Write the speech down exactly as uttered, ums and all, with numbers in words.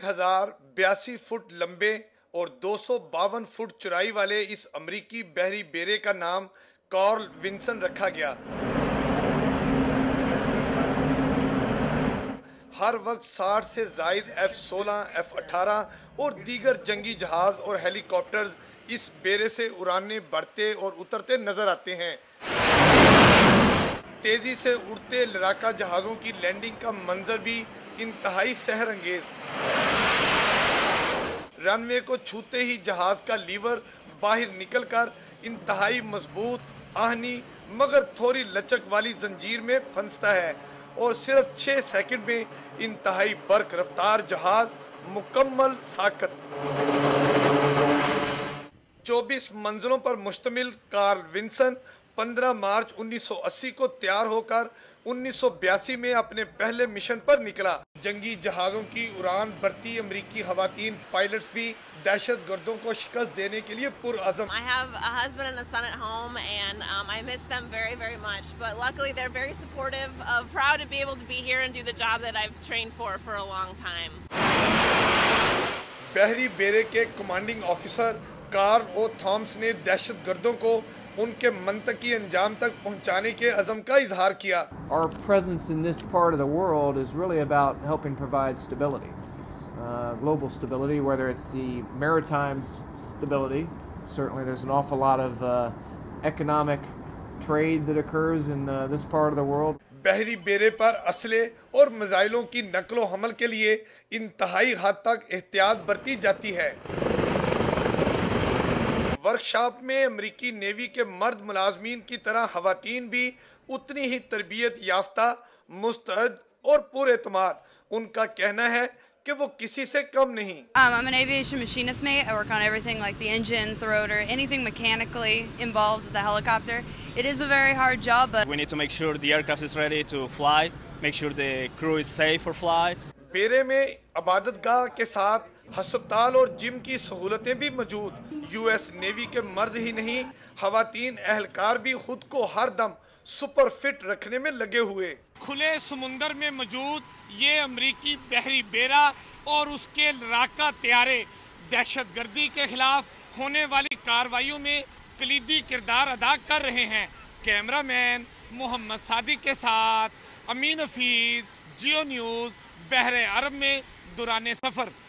ایک ہزار بیاسی فٹ لمبے اور دو سو باون فٹ چوڑائی والے اس امریکی بحری بیڑے کا نام کارل ونسن رکھا گیا۔ ہر وقت ساٹھ سے زائد ایف سولہ، ایف اٹھارہ اور دیگر جنگی جہاز اور ہیلی کاپٹرز اس بیڑے سے اڑانے بڑھتے اور اترتے نظر آتے ہیں۔ تیزی سے اڑتے لڑاکا جہازوں کی لینڈنگ کا منظر بھی انتہائی سحر انگیز۔ رن وے کو چھوتے ہی جہاز کا لیور باہر نکل کر انتہائی مضبوط، آہنی مگر تھوڑی لچک والی زنجیر میں پھنستا ہے اور صرف چھ سیکنڈ میں انتہائی برق رفتار جہاز مکمل ساکت۔ چوبیس منزلوں پر مشتمل کارل ونسن پندرہ مارچ انیس سو اسی کو تیار ہو کر انیس سو بیاسی میں اپنے پہلے مشن پر نکلا۔ جنگی جہازوں کی اڑان بھرتی امریکی خواتین پائلٹس بھی دہشت گردوں کو شکست دینے کے لیے پرعزم۔ I have a husband and a son at home and um, I miss them very very much, but luckily they're very supportive of proud to be able to be here and do the job that I've trained for for a long time. بحری بیڑے کے commanding officer Carl O Thomas نے دہشت گردوں کو ان کے منطقی انجام تک پہنچانے کے عزم کا اظہار کیا۔ Our presence in this part of the world is really about helping provide stability, uh, global stability, whether it's the maritime stability. Certainly there's an awful lot of uh, economic trade that occurs in uh, this part of the world. بحری بیڑے پر اسلحے اور میزائلوں کی نقل و حمل کے لیے انتہائی حد تک احتیاط برتی جاتی ہے۔ ورکشاپ میں امریکی نیوی کے مرد ملازمین کی طرح خواتین بھی اتنی ہی تربیت یافتہ، مستعد اور پر اعتماد۔ ان کا کہنا ہے کہ وہ کسی سے کم نہیں۔ Um, I'm an aviation machinist mate. I work on everything like the engines, the rotor, anything mechanically involved with the helicopter. It is a very hard job, but we need to make sure the aircraft is ready to fly, make sure the crew is safe for flight. بیڑے میں عبادت گاہ کے ساتھ ہسپتال اور جم کی سہولتیں بھی موجود۔ یو ایس نیوی کے مرد ہی نہیں، خواتین اہلکار بھی خود کو ہر دم سپر فٹ رکھنے میں لگے ہوئے۔ کھلے سمندر میں موجود یہ امریکی بحری بیڑا اور اس کے لڑاکا طیارے دہشت گردی کے خلاف ہونے والی کارروائیوں میں کلیدی کردار ادا کر رہے ہیں۔ کیمرہ مین محمد صادق کے ساتھ امین حفیظ، جیو نیوز، بحر عرب میں دوران سفر۔